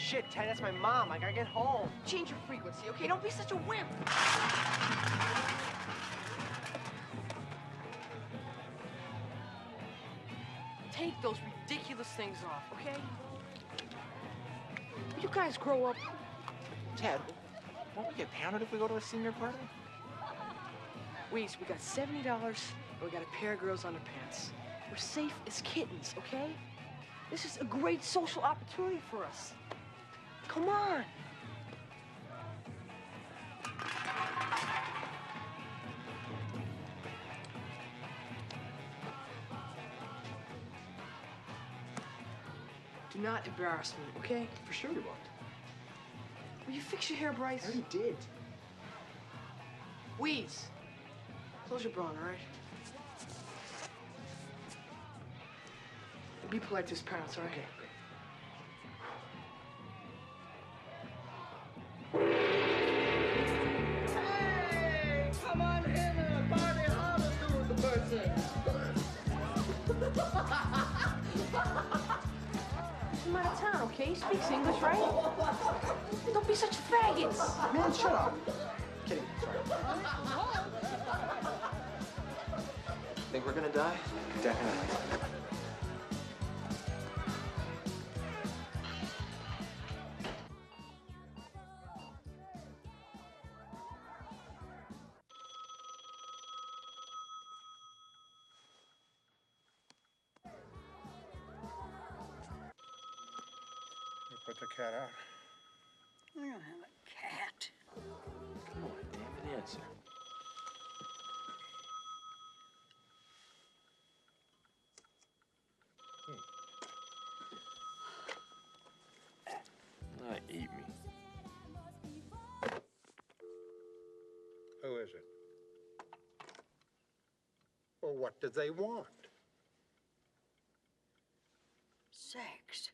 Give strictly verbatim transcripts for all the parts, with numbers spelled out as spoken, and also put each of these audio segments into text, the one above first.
shit, Ted, that's my mom. I gotta get home. Change your frequency, okay? Don't be such a wimp. Take those ridiculous things off, okay? You guys grow up. Ted, won't we get pounded if we go to a senior party? Weez, we got seventy dollars and we got a pair of girls' underpants. We're safe as kittens, okay? This is a great social opportunity for us. Come on. Do not embarrass me, okay? For sure you won't. Will you fix your hair, Bryce? I already did. Weez, close your bra, all right? Be polite to his parents, all right? Okay. Hey, come on in and party hard with the person. I'm out of town, okay? He speaks English, right? Don't be such faggots. Man, shut up. Kidding, sorry. Think we're gonna die? Definitely. Put the cat out. We don't have a cat. Come on, damn it, answer. Hmm. Not eat me. Who is it? Well, what do they want? Sex.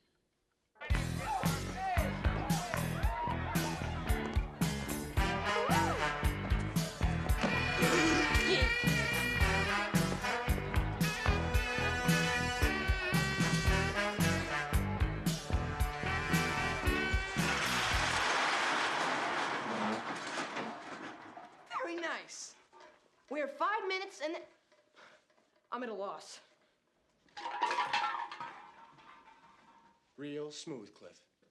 Very nice. We have five minutes and then... I'm at a loss. Real smooth, Cliff.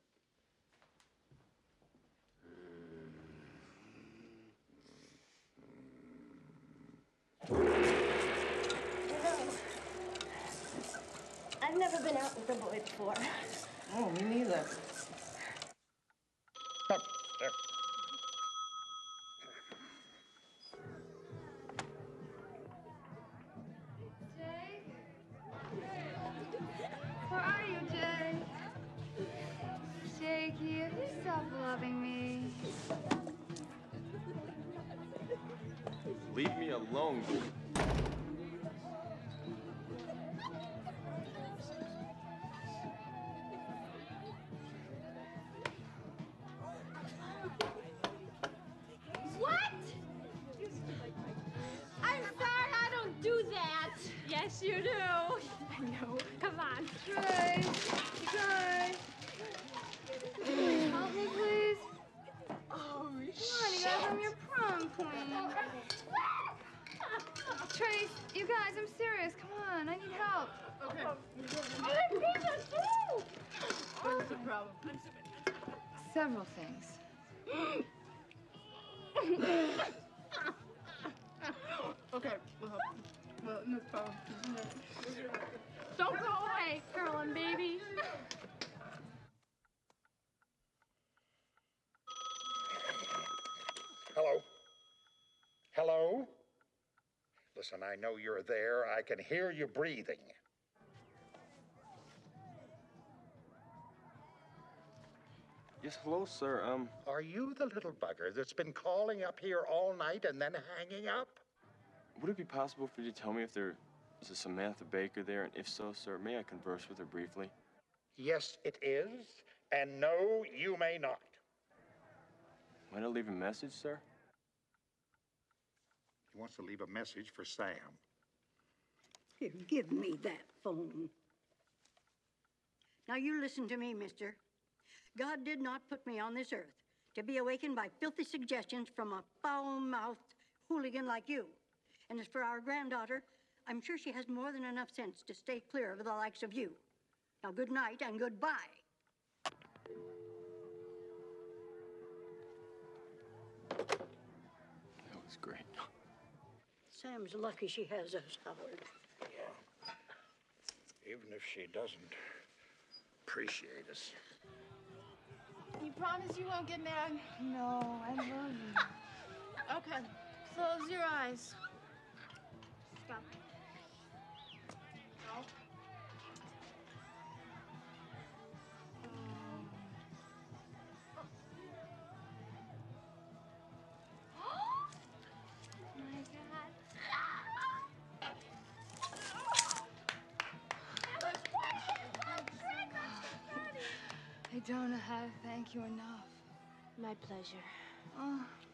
I've never been out with a boy before. Oh, me neither. Stop there. Where are you, Jake? Jakey, have you stopped loving me? Leave me alone. What? I'm sorry, I don't do that. Yes, you do. I know. Come on. Guys, guys. Please help me, please. Oh, Come on, you guys, I'm your prom queen. Trace, you guys, I'm serious. Come on, I need help. Okay. Other people too. What's the problem? Several things. Okay. Well, well, no problem. Don't go away, Carolyn, baby. Hello? Hello? Listen, I know you're there. I can hear you breathing. Yes, hello, sir. Um, Are you the little bugger that's been calling up here all night and then hanging up? would it be possible for you to tell me if there is a Samantha Baker there? And if so, sir, may I converse with her briefly? Yes, it is. And no, you may not. Might I leave a message, sir? He wants to leave a message for Sam. Here, give me that phone. Now, you listen to me, mister. God did not put me on this earth to be awakened by filthy suggestions from a foul-mouthed hooligan like you. And as for our granddaughter, I'm sure she has more than enough sense to stay clear of the likes of you. Now, good night and goodbye. That was great. Sam's lucky she has us, Howard. Even if she doesn't appreciate us. You promise you won't get mad? No, I love you. Okay, close your eyes. Stop. No. Oh my God. I don't know how to thank you enough. My pleasure. Oh.